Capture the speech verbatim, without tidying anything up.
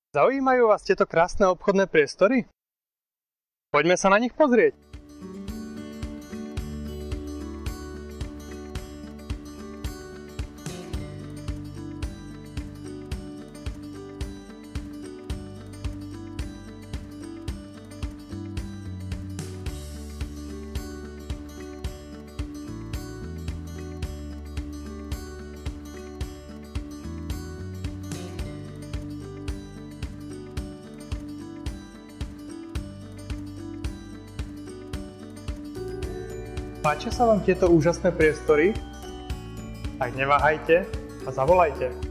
Zaujímajú vás tieto krásne obchodné priestory? Poďme sa na nich pozrieť. Páčia sa vám tieto úžasné priestory? Tak neváhajte a zavolajte.